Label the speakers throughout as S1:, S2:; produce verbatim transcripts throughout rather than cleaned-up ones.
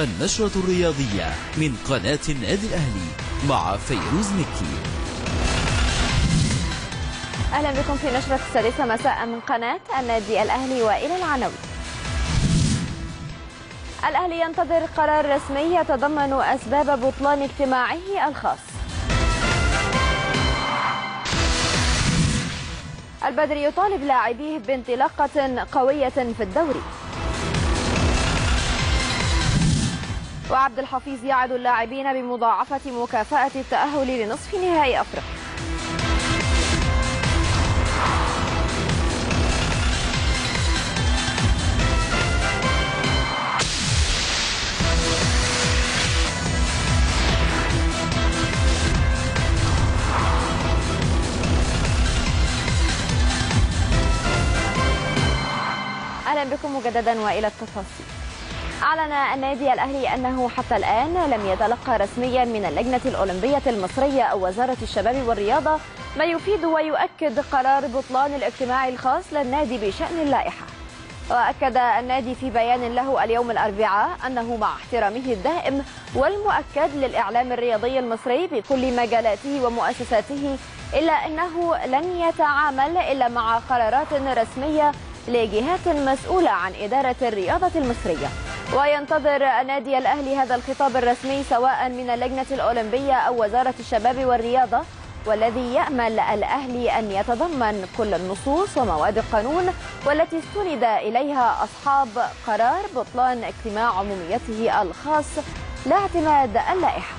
S1: النشرة الرياضية من قناة النادي الأهلي مع فيروز مكي.
S2: أهلا بكم في نشرة السادسة مساء من قناة النادي الأهلي، وإلى العناوين. الأهلي ينتظر قرار رسمي يتضمن أسباب بطلان اجتماعه الخاص. البدري يطالب لاعبيه بانطلاقة قوية في الدوري. وعبد الحفيظ يعد اللاعبين بمضاعفة مكافأة التأهل لنصف نهائي أفريقيا. أهلا بكم مجددا وإلى التفاصيل. أعلن النادي الأهلي أنه حتى الآن لم يتلقى رسميا من اللجنة الأولمبية المصرية أو وزارة الشباب والرياضة ما يفيد ويؤكد قرار بطلان الاجتماع الخاص للنادي بشأن اللائحة. وأكد النادي في بيان له اليوم الأربعاء أنه مع احترامه الدائم والمؤكد للإعلام الرياضي المصري بكل مجالاته ومؤسساته، إلا أنه لن يتعامل إلا مع قرارات رسمية لجهات مسؤولة عن إدارة الرياضة المصرية. وينتظر النادي الأهلي هذا الخطاب الرسمي سواء من اللجنة الأولمبية أو وزارة الشباب والرياضة، والذي يأمل الأهلي أن يتضمن كل النصوص ومواد القانون والتي استند إليها أصحاب قرار بطلان اجتماع عموميته الخاص لاعتماد اللائحة.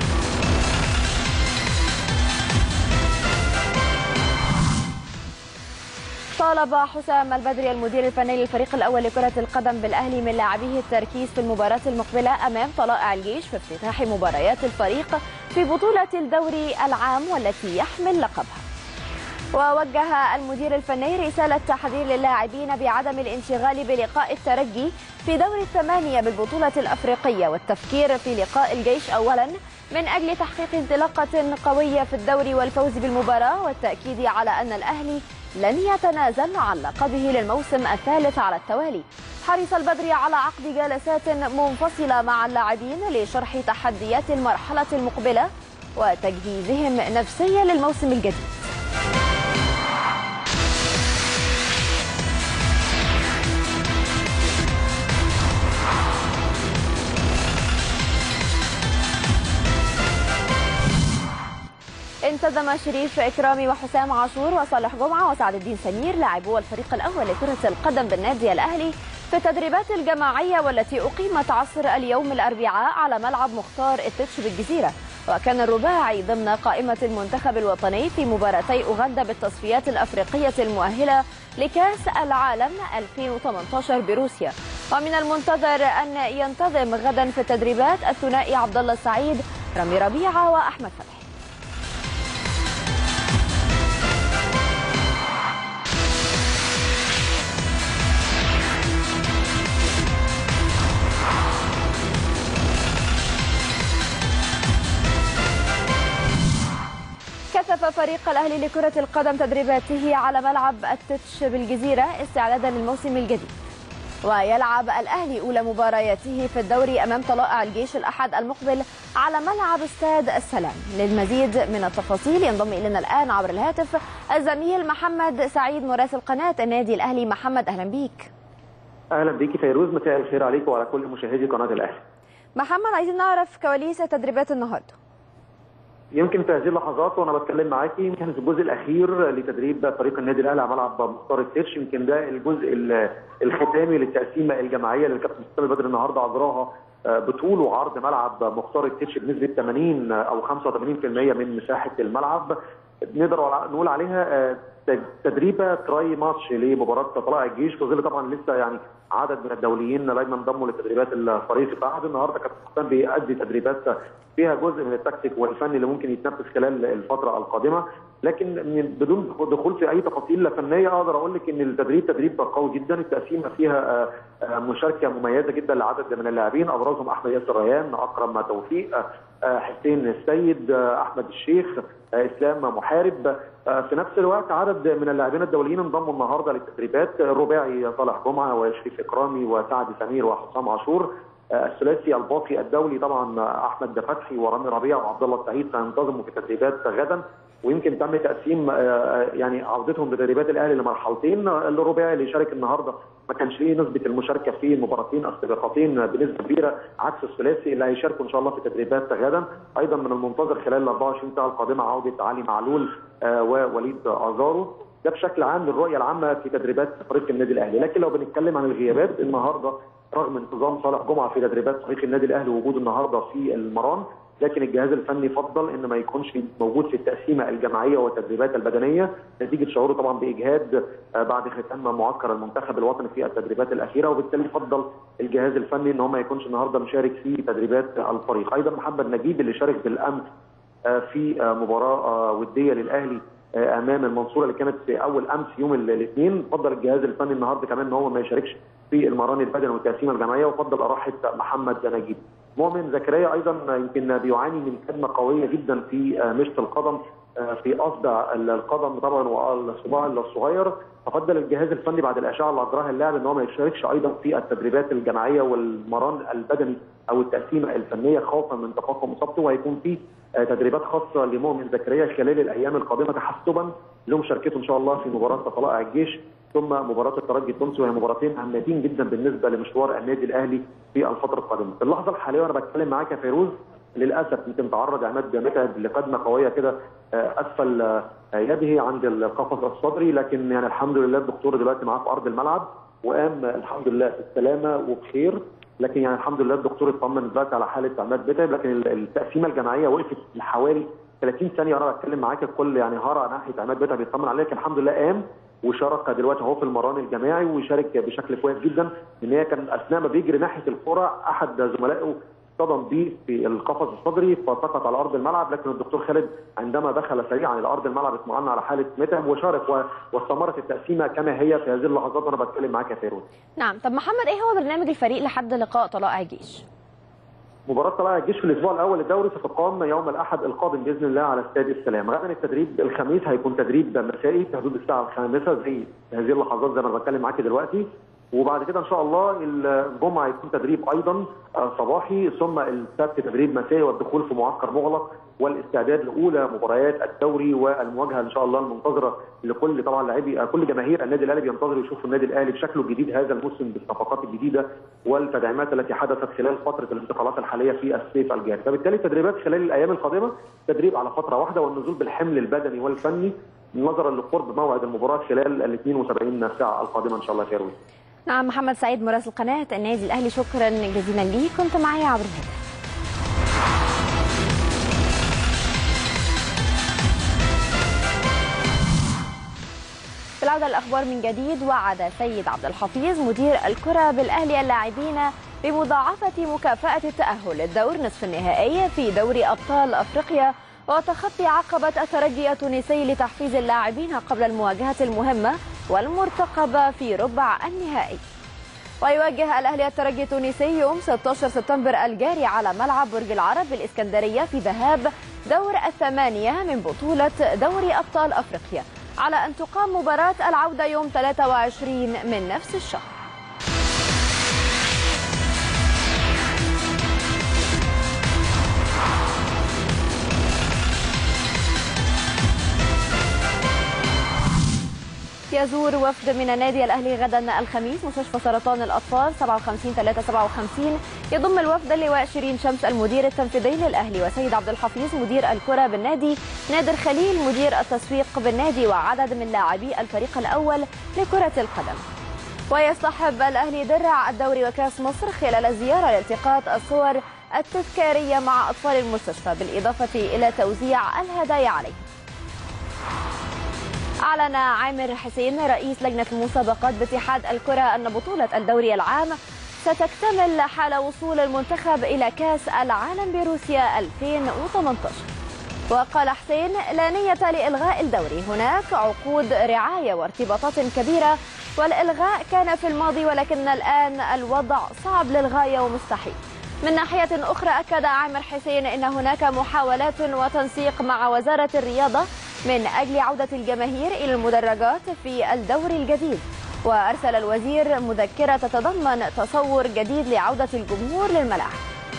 S2: طالب حسام البدري المدير الفني للفريق الأول لكرة القدم بالأهلي من لاعبيه التركيز في المباراة المقبلة أمام طلائع الجيش في افتتاح مباريات الفريق في بطولة الدوري العام والتي يحمل لقبها. ووجه المدير الفني رسالة تحذير للاعبين بعدم الانشغال بلقاء الترجي في دور الثمانية بالبطولة الأفريقية، والتفكير في لقاء الجيش أولا من أجل تحقيق انطلاقة قوية في الدوري والفوز بالمباراة، والتأكيد على أن الأهلي لن يتنازل عن لقبه للموسم الثالث على التوالي. حرص البدري على عقد جلسات منفصلة مع اللاعبين لشرح تحديات المرحلة المقبلة وتجهيزهم نفسيا للموسم الجديد. انتظم شريف إكرامي وحسام عاشور وصالح جمعة وسعد الدين سمير لاعبو الفريق الأول لكرة القدم بالنادي الأهلي في التدريبات الجماعية والتي أقيمت عصر اليوم الأربعاء على ملعب مختار التتش بالجزيرة. وكان الرباعي ضمن قائمة المنتخب الوطني في مباراتي أوغندا بالتصفيات الأفريقية المؤهلة لكأس العالم ألفين وثمانية عشر بروسيا. ومن المنتظر أن ينتظم غدا في التدريبات الثنائي عبد الله السعيد، رامي ربيعة وأحمد فتحي. كثف فريق الأهلي لكرة القدم تدريباته على ملعب التتش بالجزيرة استعدادا للموسم الجديد. ويلعب الأهلي أولى مبارياته في الدوري أمام طلائع الجيش الأحد المقبل على ملعب استاد السلام. للمزيد من التفاصيل ينضم إلينا الآن عبر الهاتف الزميل محمد سعيد مراسل قناة النادي الأهلي. محمد أهلا بيك.
S3: أهلا بيكي فيروز، مساء الخير عليك وعلى كل مشاهدي قناة الأهلي.
S2: محمد، عايزين نعرف كواليس تدريبات النهارده.
S3: يمكن في هذه اللحظات وانا بتكلم معاكي يمكن في الجزء الاخير لتدريب فريق النادي الاهلي على ملعب مختار التتش، يمكن ده الجزء الختامي للتقسيمه الجماعيه اللي الكابتن حسام البدري النهارده اجراها بطول وعرض ملعب مختار التتش بنسبه ثمانين او خمسة وثمانين بالمئة من مساحه الملعب. نقدر نقول عليها تدريبه تراي ماتش لمباراه طلائع الجيش، في ظل طبعا لسه يعني عدد من الدوليين لم ينضموا لتدريبات الفريق بعد. النهارده كابتن حسام بيأدي تدريبات فيها جزء من التكتيك والفني اللي ممكن يتنفذ خلال الفتره القادمه، لكن بدون دخول في اي تفاصيل فنيه اقدر اقول لك ان التدريب تدريب قوي جدا. التقسيمه فيها مشاركه مميزه جدا لعدد من اللاعبين، ابرزهم احمد ياسر ريان، اكرم توفيق، حسين السيد، احمد الشيخ، اسلام محارب. في نفس الوقت عدد من اللاعبين الدوليين انضموا النهارده للتدريبات، الرباعي صالح جمعه وشريف اكرامي وسعد سمير وحسام عاشور. الثلاثي الباقي الدولي طبعا احمد فتحي ورامي ربيع وعبد الله السعيد سينتظموا في التدريبات غدا، ويمكن تم تقسيم يعني عودتهم لتدريبات الاهلي لمرحلتين. الرباعي اللي شارك النهارده ما كانش ليه نسبه المشاركه في المباراتين السابقتين بنسبه كبيره عكس الثلاثي اللي هيشاركوا ان شاء الله في تدريبات غدا. ايضا من المنتظر خلال ال أربعة وعشرين ساعه القادمه عوده علي معلول ووليد ازارو. ده بشكل عام للرؤيه العامه في تدريبات فريق النادي الاهلي. لكن لو بنتكلم عن الغيابات النهارده رغم انتظام صالح جمعه في تدريبات فريق النادي الاهلي ووجوده النهارده في المران، لكن الجهاز الفني فضل ان ما يكونش موجود في التقسيمه الجماعيه والتدريبات البدنيه نتيجه شعوره طبعا باجهاد بعد ختام معسكر المنتخب الوطني في التدريبات الاخيره، وبالتالي فضل الجهاز الفني ان هو ما يكونش النهارده مشارك في تدريبات الفريق. ايضا محمد نجيب اللي شارك بالامس في مباراه وديه للاهلي امام المنصوره اللي كانت في اول امس يوم الاثنين، فضل الجهاز الفني النهارده كمان ان هو ما يشاركش في المران البدني والتقسيمه الجماعيه، وفضل راحه محمد نجيب. مؤمن زكريا ايضا يمكن بيعاني من كدمه قويه جدا في مشط القدم في اصبع القدم طبعا والصباع الصغير، ففضل الجهاز الفني بعد الاشعه اللي اجراها اللاعب ان هو ما يشاركش ايضا في التدريبات الجماعيه والمران البدني او التقسيمه الفنيه خوفا من تفاقم اصابته، وهيكون في تدريبات خاصه لمؤمن زكريا خلال الايام القادمه تحسبا لمشاركته ان شاء الله في مباراه طلائع الجيش ثم مباراه الترجي التونسي، وهي مباراتين هامتين جدا بالنسبه لمشوار النادي الاهلي في الفتره القادمه. في اللحظه الحاليه وانا بتكلم معاك يا فيروز للاسف يمكن تعرض عماد متعب لقدمه قويه كده اسفل يده عند القفص الصدري، لكن يعني الحمد لله الدكتور دلوقتي معاه في ارض الملعب وقام الحمد لله في السلامه وبخير، لكن يعني الحمد لله الدكتور اطمن دلوقتي على حاله عماد متعب، لكن التقسيمه الجماعيه وقفت لحوالي ثلاثين ثانيه وانا بتكلم معاك الكل يعني هرى ناحيه عماد متعب يطمن عليه، لكن الحمد لله قام وشارك دلوقتي اهو في المران الجماعي ويشارك بشكل كويس جدا، لان هي كان اثناء ما بيجري ناحيه الكره احد زملائه اصطدم بيه في القفص الصدري فسقط على ارض الملعب، لكن الدكتور خالد عندما دخل سريعا الى ارض الملعب اطمأن على حاله متعب وشارك واستمرت التقسيمه كما هي في هذه اللحظات وانا بتكلم معاك يا فيروز.
S2: نعم، طب محمد ايه هو برنامج الفريق لحد لقاء طلائع الجيش؟
S3: مباراة طلائع الجيش في الاسبوع الاول للدوري ستقام يوم الاحد القادم باذن الله على استاد السلام. غدا التدريب الخميس هيكون تدريب مسائي في حدود الساعه الخامسه زي هذه اللحظات زي ما بتكلم معاك دلوقتي، وبعد كده ان شاء الله الجمعه يكون تدريب ايضا صباحي، ثم السبت تدريب مسائي والدخول في معسكر مغلق والاستعداد لاولى مباريات الدوري والمواجهه ان شاء الله المنتظره لكل طبعا لاعبي كل جماهير النادي الاهلي بينتظروا يشوفوا النادي الاهلي بشكله الجديد هذا الموسم بالصفقات الجديده والتدعيمات التي حدثت خلال فتره الانتقالات الحاليه في الصيف الجاري، فبالتالي التدريبات خلال الايام القادمه تدريب على فتره واحده والنزول بالحمل البدني والفني نظرا لقرب موعد المباراه خلال ال اثنين وسبعين ساعه القادمه ان شاء الله يا فيروز.
S2: نعم، محمد سعيد مراسل قناه النادي الاهلي، شكرا جزيلا ليك، كنت معي عبر الهاتف. في العودة للأخبار من جديد، وعد سيد عبد الحفيظ مدير الكرة بالأهلي اللاعبين بمضاعفة مكافأة التأهل للدور نصف النهائي في دوري أبطال أفريقيا وتخطي عقبة الترجي التونسي لتحفيز اللاعبين قبل المواجهة المهمة والمرتقبة في ربع النهائي. ويواجه الأهلي الترجي التونسي يوم ستة عشر سبتمبر الجاري على ملعب برج العرب بالإسكندرية في ذهاب دور الثمانية من بطولة دوري أبطال أفريقيا، على أن تقام مباراة العودة يوم ثلاثة وعشرين من نفس الشهر. يزور وفد من النادي الأهلي غدا الخميس مستشفى سرطان الأطفال سبعة وخمسين ثلاثة سبعة وخمسين. يضم الوفد اللواء شيرين شمس المدير التنفيذي للأهلي، وسيد عبد الحفيظ مدير الكرة بالنادي، نادر خليل مدير التسويق بالنادي، وعدد من لاعبي الفريق الأول لكرة القدم. ويصطحب الأهلي درع الدوري وكاس مصر خلال الزيارة لالتقاط الصور التذكارية مع أطفال المستشفى، بالإضافة إلى توزيع الهدايا عليه. أعلن عامر حسين رئيس لجنة المسابقات باتحاد الكرة أن بطولة الدوري العام ستكتمل حال وصول المنتخب إلى كأس العالم بروسيا ألفين وثمانية عشر. وقال حسين: لا نية لإلغاء الدوري، هناك عقود رعاية وارتباطات كبيرة والإلغاء كان في الماضي، ولكن الآن الوضع صعب للغاية ومستحيل. من ناحية أخرى أكد عامر حسين أن هناك محاولات وتنسيق مع وزارة الرياضة من أجل عودة الجماهير إلى المدرجات في الدوري الجديد، وأرسل الوزير مذكرة تتضمن تصور جديد لعودة الجمهور للملاعب.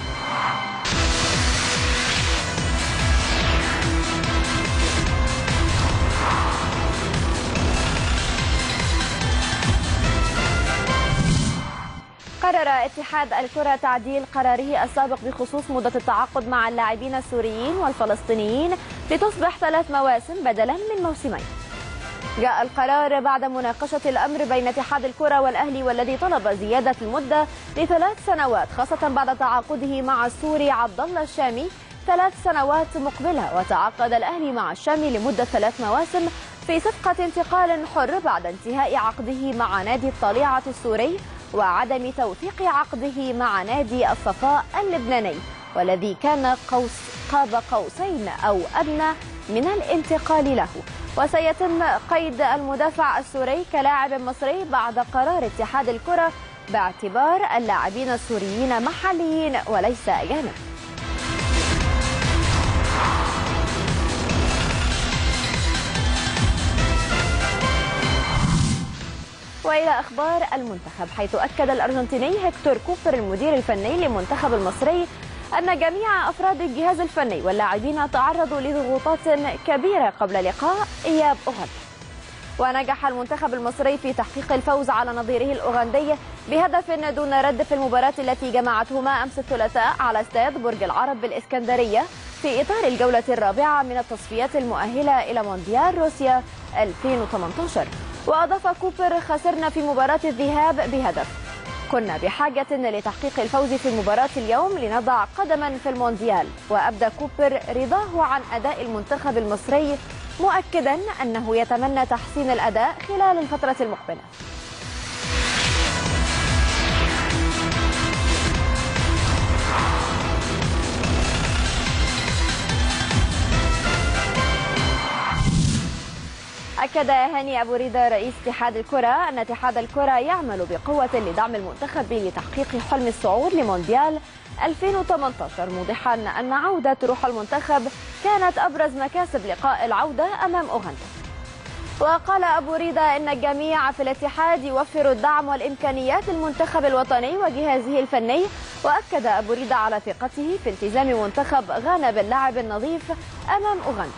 S2: قرر اتحاد الكرة تعديل قراره السابق بخصوص مدة التعاقد مع اللاعبين السوريين والفلسطينيين لتصبح ثلاث مواسم بدلا من موسمين. جاء القرار بعد مناقشة الأمر بين اتحاد الكرة والأهلي، والذي طلب زيادة المدة لثلاث سنوات، خاصة بعد تعاقده مع السوري عبد الله الشامي ثلاث سنوات مقبلة. وتعاقد الأهلي مع الشامي لمدة ثلاث مواسم في صفقة انتقال حر بعد انتهاء عقده مع نادي الطليعة السوري وعدم توثيق عقده مع نادي الصفاء اللبناني، والذي كان قوس قاب قوسين أو أدنى من الانتقال له. وسيتم قيد المدافع السوري كلاعب مصري بعد قرار اتحاد الكرة باعتبار اللاعبين السوريين محليين وليس أجانب. وإلى أخبار المنتخب، حيث أكد الأرجنتيني هيكتور كوبر المدير الفني للمنتخب المصري أن جميع أفراد الجهاز الفني واللاعبين تعرضوا لضغوطات كبيرة قبل لقاء إياب أوغندا. ونجح المنتخب المصري في تحقيق الفوز على نظيره الأوغندي بهدف دون رد في المباراة التي جمعتهما أمس الثلاثاء على استاد برج العرب بالإسكندرية في إطار الجولة الرابعة من التصفيات المؤهلة إلى مونديال روسيا ألفين وثمانية عشر. وأضاف كوبر: خسرنا في مباراة الذهاب بهدف، كنا بحاجة لتحقيق الفوز في مباراة اليوم لنضع قدما في المونديال. وأبدى كوبر رضاه عن أداء المنتخب المصري، مؤكدا أنه يتمنى تحسين الأداء خلال الفترة المقبلة. أكد هاني أبو ريدة رئيس اتحاد الكرة أن اتحاد الكرة يعمل بقوة لدعم المنتخب لتحقيق حلم الصعود لمونديال ألفين وثمانية عشر، موضحا أن عودة روح المنتخب كانت أبرز مكاسب لقاء العودة أمام أوغندا. وقال أبو ريدة أن الجميع في الاتحاد يوفر الدعم والإمكانيات للمنتخب الوطني وجهازه الفني. وأكد أبو ريدة على ثقته في التزام منتخب غانا باللعب النظيف أمام أوغندا.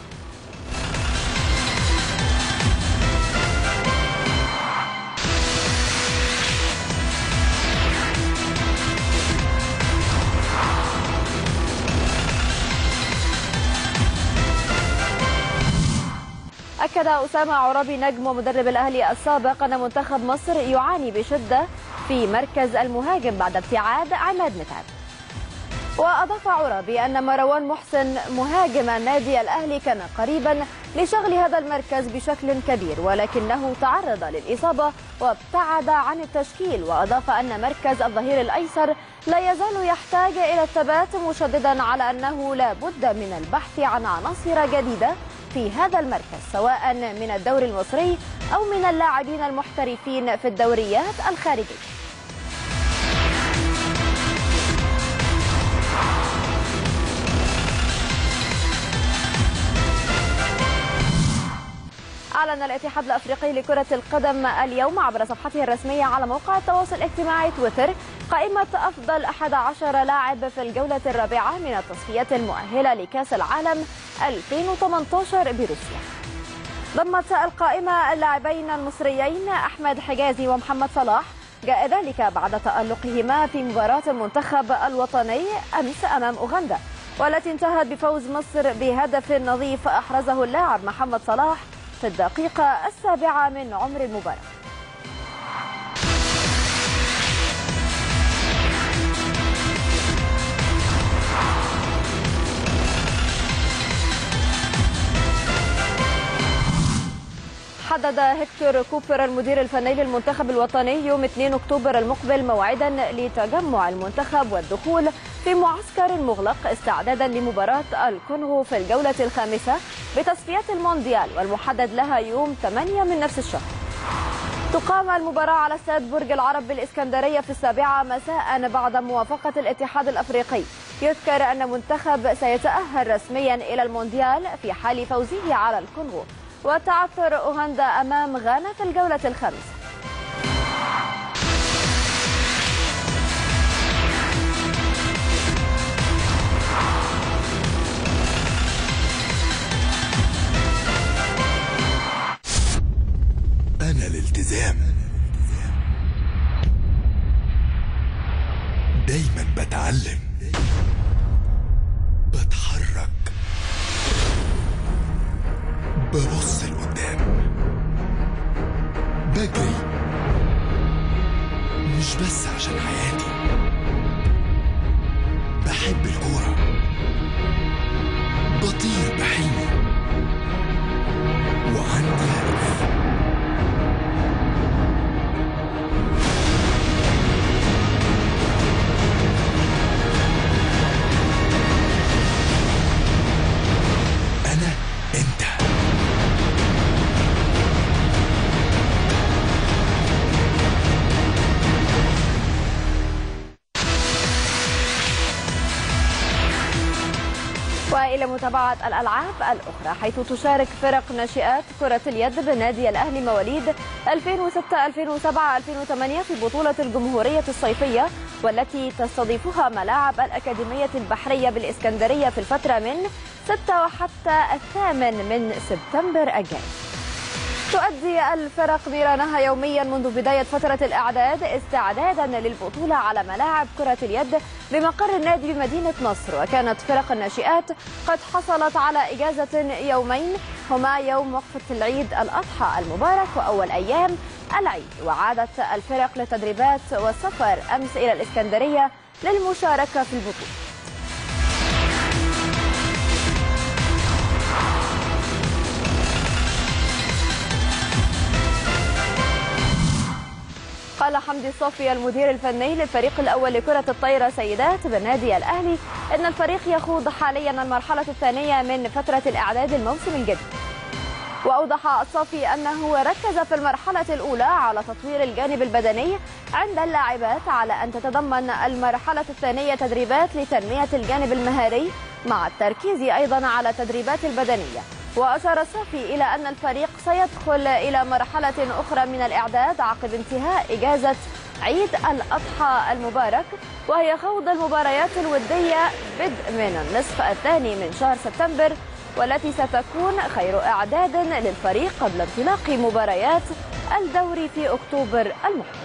S2: أكد أسامة عرابي نجم ومدرب الأهلي السابق أن منتخب مصر يعاني بشدة في مركز المهاجم بعد ابتعاد عماد متعب. وأضاف عرابي أن مروان محسن مهاجم النادي الأهلي كان قريبا لشغل هذا المركز بشكل كبير، ولكنه تعرض للإصابة وابتعد عن التشكيل. وأضاف أن مركز الظهير الأيسر لا يزال يحتاج إلى الثبات، مشددا على أنه لا بد من البحث عن عناصر جديدة في هذا المركز، سواء من الدوري المصري أو من اللاعبين المحترفين في الدوريات الخارجية. أعلن الاتحاد الأفريقي لكرة القدم اليوم عبر صفحته الرسمية على موقع التواصل الاجتماعي تويتر قائمة أفضل أحد عشر لاعب في الجولة الرابعة من التصفيات المؤهلة لكأس العالم ألفين وثمانية عشر بروسيا. ضمت القائمة اللاعبين المصريين أحمد حجازي ومحمد صلاح، جاء ذلك بعد تألقهما في مباراة المنتخب الوطني أمس أمام أوغندا، والتي انتهت بفوز مصر بهدف نظيف أحرزه اللاعب محمد صلاح في الدقيقة السابعة من عمر المباراة. حدد هيكتور كوبر المدير الفني للمنتخب الوطني يوم اثنين أكتوبر المقبل موعدا لتجمع المنتخب والدخول في معسكر مغلق استعدادا لمباراة الكونغو في الجولة الخامسة بتصفيات المونديال، والمحدد لها يوم ثمانية من نفس الشهر. تقام المباراة على استاد برج العرب بالإسكندرية في السابعة مساء بعد موافقة الاتحاد الأفريقي. يذكر أن منتخب سيتأهل رسميا إلى المونديال في حال فوزه على الكونغو وتعثر أوغندا أمام غانا في الجولة الخامسة.
S4: ببص لقدام، بجري مش بس عشان حياتي، بحب الكورة، بطير بحلمي وعندي هدف. أنا أنت.
S2: وإلى متابعة الألعاب الأخرى، حيث تشارك فرق ناشئات كرة اليد بالنادي الأهلي مواليد ألفين وستة ألفين وسبعة ألفين وثمانية في بطولة الجمهورية الصيفية، والتي تستضيفها ملاعب الأكاديمية البحرية بالإسكندرية في الفترة من ستة وحتى الثامن من سبتمبر الجاري. تؤدي الفرق ميرانها يوميا منذ بداية فترة الإعداد استعدادا للبطولة على ملاعب كرة اليد بمقر النادي بمدينة نصر. وكانت فرق الناشئات قد حصلت على إجازة يومين هما يوم وقفة العيد الأضحى المبارك وأول أيام العيد، وعادت الفرق للتدريبات والسفر أمس إلى الإسكندرية للمشاركة في البطولة. قال حمدي الصافي المدير الفني للفريق الأول لكرة الطايرة سيدات بالنادي الأهلي إن الفريق يخوض حاليا المرحلة الثانية من فترة الإعداد الموسم الجديد. وأوضح الصافي أنه ركز في المرحلة الأولى على تطوير الجانب البدني عند اللاعبات، على أن تتضمن المرحلة الثانية تدريبات لتنمية الجانب المهاري مع التركيز أيضا على التدريبات البدنية. وأشار الصافي إلى أن الفريق سيدخل إلى مرحلة أخرى من الإعداد عقب انتهاء إجازة عيد الأضحى المبارك، وهي خوض المباريات الودية بدء من النصف الثاني من شهر سبتمبر، والتي ستكون خير إعداد للفريق قبل انطلاق مباريات الدوري في أكتوبر المقبل.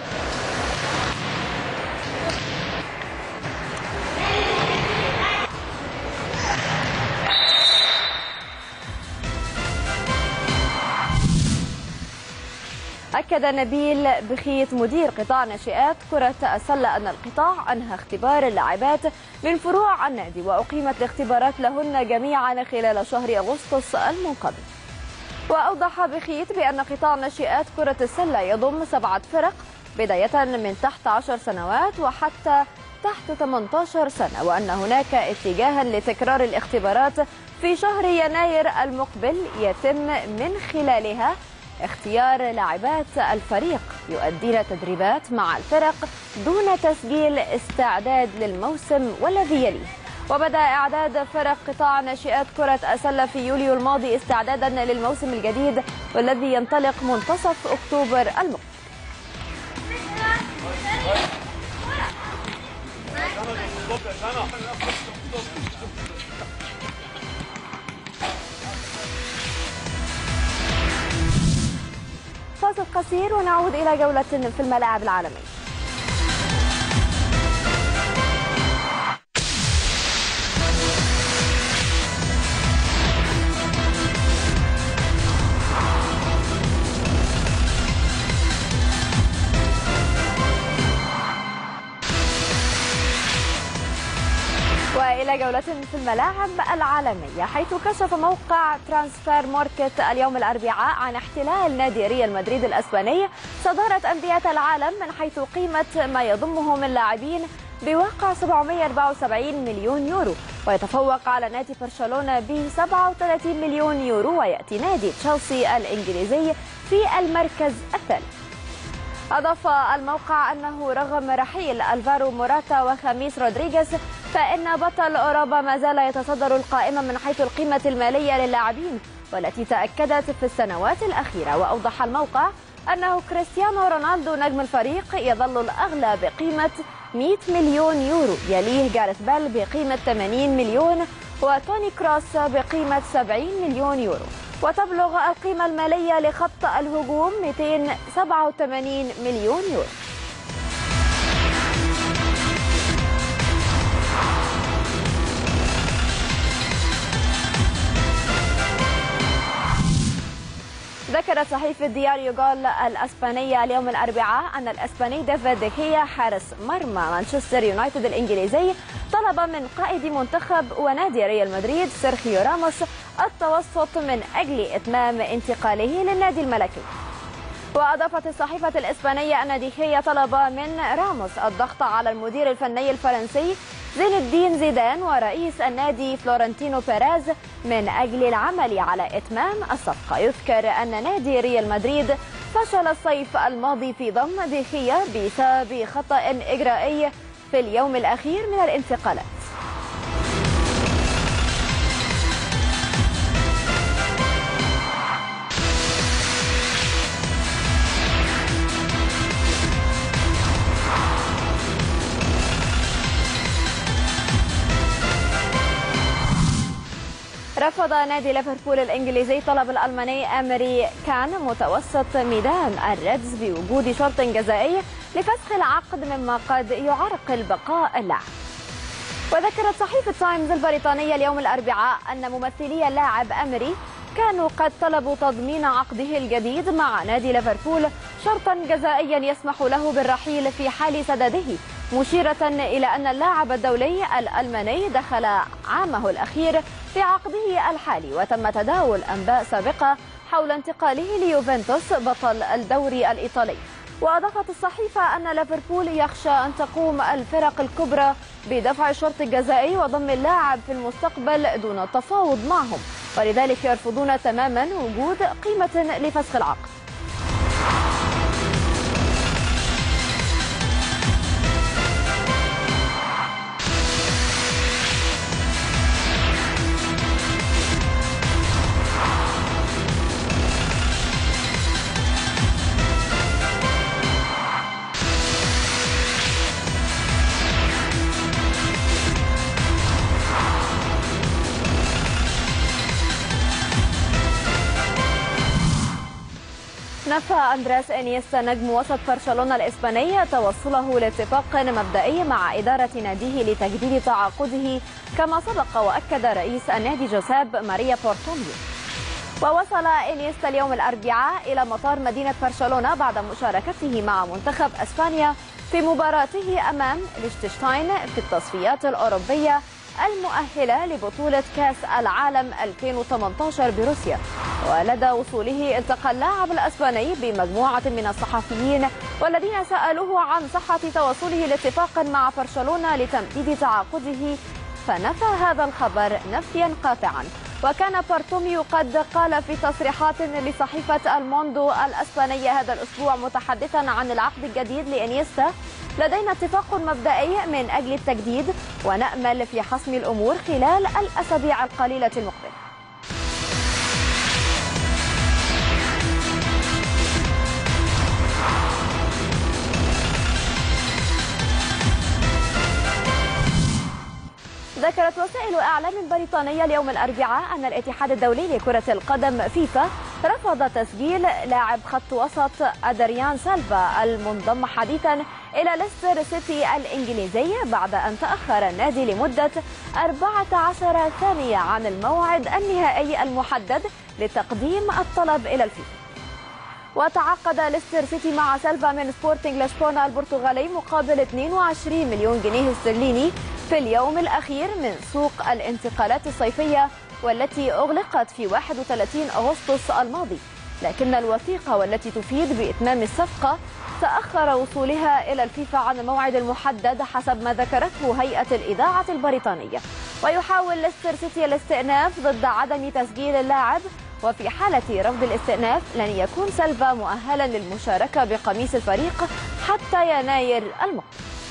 S2: أكد نبيل بخيت مدير قطاع ناشئات كرة السلة أن القطاع أنهى اختبار اللاعبات من فروع النادي، وأقيمت الاختبارات لهن جميعا خلال شهر أغسطس المنقضي. وأوضح بخيت بأن قطاع ناشئات كرة السلة يضم سبعة فرق بداية من تحت عشر سنوات وحتى تحت ثمانية عشر سنة، وأن هناك اتجاها لتكرار الاختبارات في شهر يناير المقبل يتم من خلالها اختيار لاعبات الفريق يؤدين تدريبات مع الفرق دون تسجيل استعداد للموسم والذي يليه. وبدأ إعداد فرق قطاع ناشئات كرة السلة في يوليو الماضي استعدادا للموسم الجديد والذي ينطلق منتصف أكتوبر المقبل. فاصل قصير ونعود إلى جولة في الملاعب العالمية. وإلى جولة في الملاعب العالمية، حيث كشف موقع ترانسفير ماركت اليوم الأربعاء عن احتلال نادي ريال مدريد الأسباني صدارة أندية العالم من حيث قيمة ما يضمه من لاعبين بواقع سبعمائة وأربعة وسبعين مليون يورو، ويتفوق على نادي برشلونة ب سبعة وثلاثين مليون يورو، ويأتي نادي تشيلسي الإنجليزي في المركز الثالث. أضاف الموقع أنه رغم رحيل ألفارو موراتا وخميس رودريغيز فإن بطل أوروبا ما زال يتصدر القائمة من حيث القيمة المالية للاعبين والتي تأكدت في السنوات الأخيرة. وأوضح الموقع أنه كريستيانو رونالدو نجم الفريق يظل الأغلى بقيمة مئة مليون يورو، يليه جاريث بيل بقيمة ثمانين مليون وتوني كروس بقيمة سبعين مليون يورو. وتبلغ القيمة المالية لخط الهجوم مئتين وسبعة وثمانين مليون يورو. ذكرت صحيفة دياريو جول الأسبانية اليوم الأربعاء أن الأسباني ديفيد ديخيا حارس مرمى مانشستر يونايتد الإنجليزي طلب من قائد منتخب ونادي ريال مدريد سيرخيو راموس التوسط من أجل إتمام انتقاله للنادي الملكي. وأضافت الصحيفة الإسبانية أن ديخيا طلب من راموس الضغط على المدير الفني الفرنسي زين الدين زيدان ورئيس النادي فلورنتينو بيريز من أجل العمل على إتمام الصفقة. يذكر أن نادي ريال مدريد فشل الصيف الماضي في ضم ديخيا بسبب خطأ إجرائي في اليوم الأخير من الانتقالات. رفض نادي ليفربول الإنجليزي طلب الألماني أمري كان متوسط ميدان الريدز بوجود شرط جزائي لفسخ العقد مما قد يعرقل بقاء اللاعب. وذكرت صحيفة تايمز البريطانية اليوم الأربعاء أن ممثلي اللاعب أمري كانوا قد طلبوا تضمين عقده الجديد مع نادي ليفربول شرطا جزائيا يسمح له بالرحيل في حال سدده، مشيرة إلى أن اللاعب الدولي الألماني دخل عامه الأخير في عقده الحالي، وتم تداول أنباء سابقة حول انتقاله ليوفنتوس بطل الدوري الإيطالي. وأضافت الصحيفة أن ليفربول يخشى أن تقوم الفرق الكبرى بدفع الشرط الجزائي وضم اللاعب في المستقبل دون التفاوض معهم، ولذلك يرفضون تماما وجود قيمة لفسخ العقد. نفى أندرياس إنيستا نجم وسط برشلونة الإسباني توصله لاتفاق مبدئي مع إدارة ناديه لتجديد تعاقده، كما سبق وأكد رئيس النادي جوزيب ماريا بورتوميو. ووصل إنيستا اليوم الأربعاء إلى مطار مدينة برشلونة بعد مشاركته مع منتخب أسبانيا في مباراته أمام ليشتنشتاين في التصفيات الأوروبية المؤهلة لبطولة كأس العالم ألفين وثمانية عشر بروسيا. ولدى وصوله التقى اللاعب الأسباني بمجموعة من الصحفيين والذين سألوه عن صحة تواصله لاتفاق مع برشلونة لتمديد تعاقده، فنفى هذا الخبر نفيا قاطعا. وكان بارتوميو قد قال في تصريحات لصحيفة الموندو الأسبانية هذا الأسبوع متحدثا عن العقد الجديد لإنيستا: لدينا اتفاق مبدئي من أجل التجديد ونأمل في حسم الأمور خلال الأسابيع القليلة المقبلة. ذكرت وسائل إعلام بريطانية اليوم الأربعاء أن الاتحاد الدولي لكرة القدم فيفا رفض تسجيل لاعب خط وسط أدريان سيلفا المنضم حديثا إلى ليستر سيتي الإنجليزي بعد أن تأخر النادي لمدة أربعة عشر ثانية عن الموعد النهائي المحدد لتقديم الطلب إلى الفيفا. وتعاقد ليستر سيتي مع سيلفا من سبورتنج لشبونة البرتغالي مقابل اثنين وعشرين مليون جنيه استرليني في اليوم الأخير من سوق الانتقالات الصيفية والتي أغلقت في واحد وثلاثين أغسطس الماضي، لكن الوثيقة والتي تفيد بإتمام الصفقة تأخر وصولها إلى الفيفا عن الموعد المحدد حسب ما ذكرته هيئة الإذاعة البريطانية. ويحاول ليستر سيتي الاستئناف ضد عدم تسجيل اللاعب، وفي حالة رفض الاستئناف لن يكون سيلفا مؤهلا للمشاركة بقميص الفريق حتى يناير المقبل.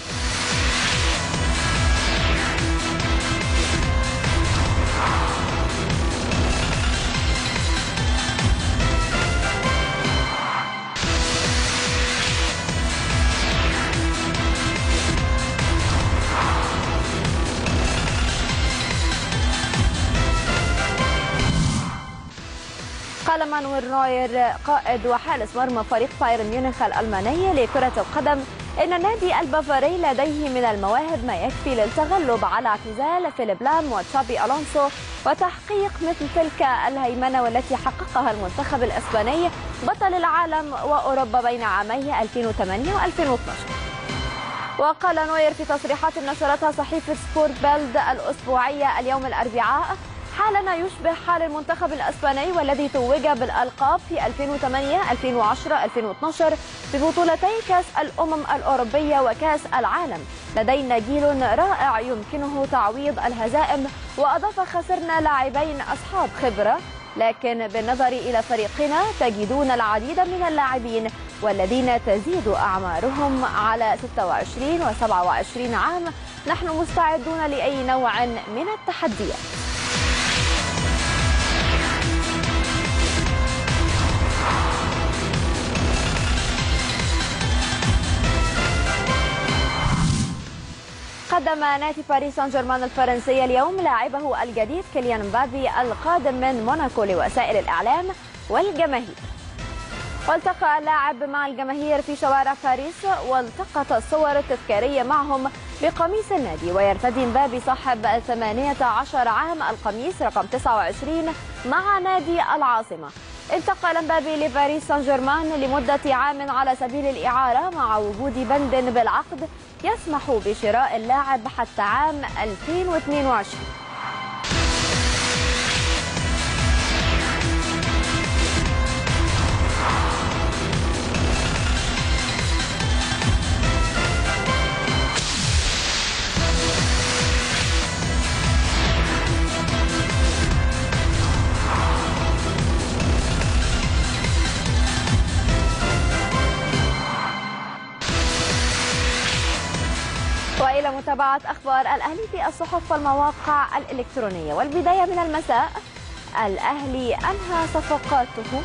S2: قال مانويل نوير قائد وحارس مرمى فريق بايرن ميونخ الألماني لكرة القدم إن النادي البافاري لديه من المواهب ما يكفي للتغلب على اعتزال فيليب لام وتشابي ألونسو وتحقيق مثل تلك الهيمنة والتي حققها المنتخب الإسباني بطل العالم وأوروبا بين عامي ألفين وثمانية وألفين واثني عشر. وقال نوير في تصريحات نشرتها صحيفة سبورت بيلد الأسبوعية اليوم الأربعاء: حالنا يشبه حال المنتخب الإسباني والذي توج بالألقاب في ألفين وثمانية ألفين وعشرة ألفين واثني عشر ببطولتي كأس الأمم الأوروبية وكأس العالم. لدينا جيل رائع يمكنه تعويض الهزائم، وأضاف: خسرنا لاعبين أصحاب خبرة، لكن بالنظر إلى فريقنا تجدون العديد من اللاعبين والذين تزيد أعمارهم على ستة وعشرين وسبعة وعشرين عام. نحن مستعدون لأي نوع من التحديات. قدم نادي باريس سان جيرمان الفرنسي اليوم لاعبه الجديد كيليان مبابي القادم من موناكو لوسائل الإعلام والجماهير. والتقى اللاعب مع الجماهير في شوارع باريس والتقط الصور التذكارية معهم بقميص النادي. ويرتدي مبابي صاحب ثمانية عشر عام القميص رقم تسعة وعشرين مع نادي العاصمة. انتقل مبابي لباريس سان جيرمان لمدة عام على سبيل الإعارة، مع وجود بند بالعقد يسمح بشراء اللاعب حتى عام ألفين واثنين وعشرين. وإلى متابعة أخبار الأهلي في الصحف والمواقع الإلكترونية. والبداية من المساء: الأهلي أنهى صفقاته.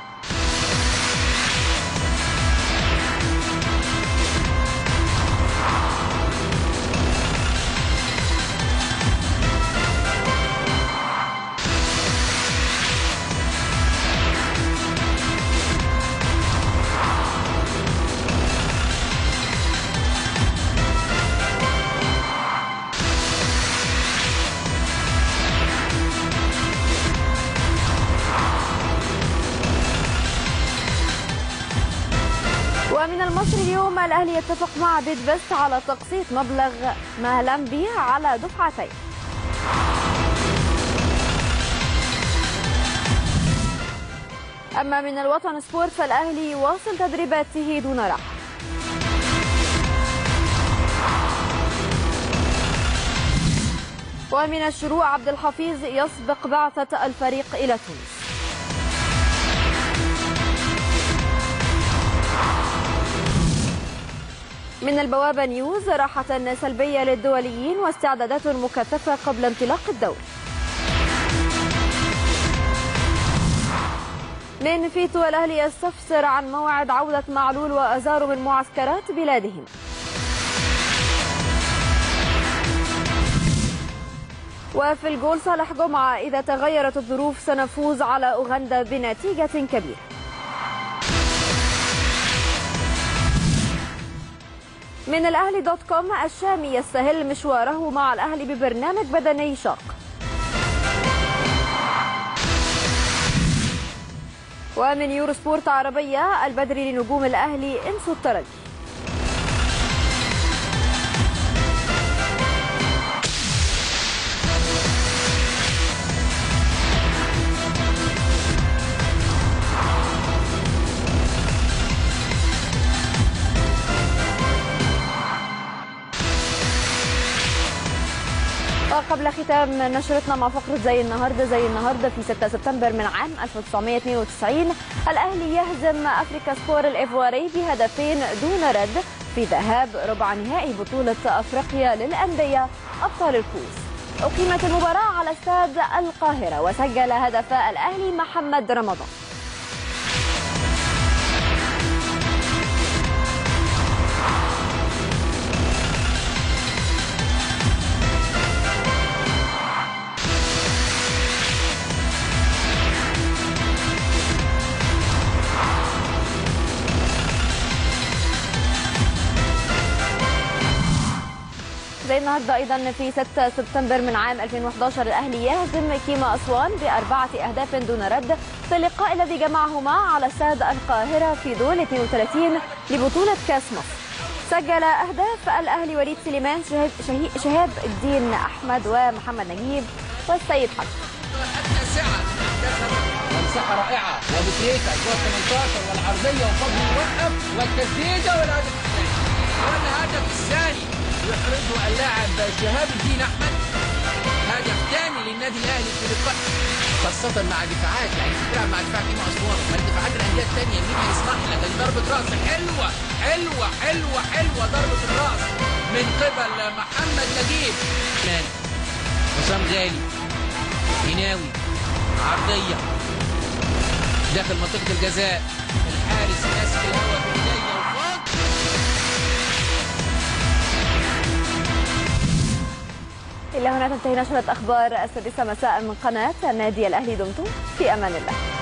S2: ومن المصري اليوم: الأهلي يتفق مع بيت بيست على تقسيط مبلغ مهلمبي على دفعتين. أما من الوطن سبورت: فالأهلي يواصل تدريباته دون راحة. ومن الشروق: عبد الحفيظ يسبق بعثة الفريق إلى تونس. من البوابة نيوز: راحة سلبية للدوليين واستعدادات مكثفة قبل انطلاق الدوري. من فيتو: الأهلي يستفسر عن موعد عودة معلول وأزارو من معسكرات بلادهم. وفي الجول: صالح جمعة: إذا تغيرت الظروف سنفوز على أوغندا بنتيجة كبيرة. من الأهلي دوت كوم: الشامي يستهل مشواره مع الأهلي ببرنامج بدني شاق. ومن يورو سبورت عربية: البدري لنجوم الأهلي انسوا الترجي. وقبل ختام نشرتنا مع فقرة زي النهارده زي النهارده في ستة سبتمبر من عام ألف وتسعمائة واثنين وتسعين: الأهلي يهزم أفريكا سبور الإيفواري بهدفين دون رد في ذهاب ربع نهائي بطولة أفريقيا للأندية أبطال الكؤوس. أقيمت المباراة على استاد القاهرة وسجل هدف الأهلي محمد رمضان. زي النهارده ايضا في ستة سبتمبر من عام ألفين وأحد عشر الاهلي يهزم كيما اسوان باربعه اهداف دون رد في اللقاء الذي جمعهما على استاد القاهره في دور اثنين وثلاثين لبطوله كاس مصر. سجل اهداف الاهلي وليد سليمان، شهاب الدين احمد ومحمد نجيب والسيد حسن.
S5: مساحه رائعه وبتريكا جوه ثمانية عشر والعرضيه وفضل يوقف والتسديده والهدف الثاني. والهدف الثاني يحرزه اللاعب شهاب الدين احمد، هدف ثاني للنادي الاهلي في اللقاء، خاصه مع دفاعات، يعني بتلعب مع دفاع كيما اسوان، ما الدفاعات الانديه الثانيه مين هيسمح لك؟ دي ضربه راس حلوه حلوه حلوه حلوه ضربه الراس من قبل محمد نجيب. حسام غالي هناوي عرضيه داخل منطقة الجزاء، الحارس ماسك الهواء بالبداية وفاض.
S2: إلى هنا تنتهي نشرة أخبار السادسة مساء من قناة النادي الأهلي. دمتم في أمان الله.